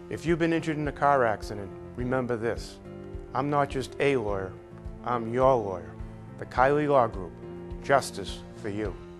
If you've been injured in a car accident, remember this. I'm not just a lawyer, I'm your lawyer. The Kiley Law Group. Justice for you.